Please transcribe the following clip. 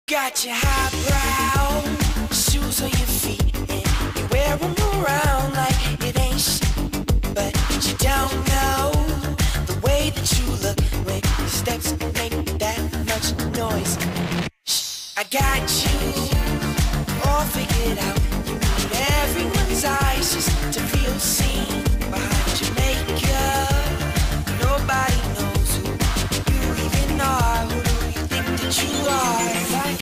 Got your highbrow shoes on your feet, and you wear them around like it ain't shit. But you don't know the way that you look when your steps make that much noise. Shh, I got you all figured out. You need everyone's eyes just to feel seen.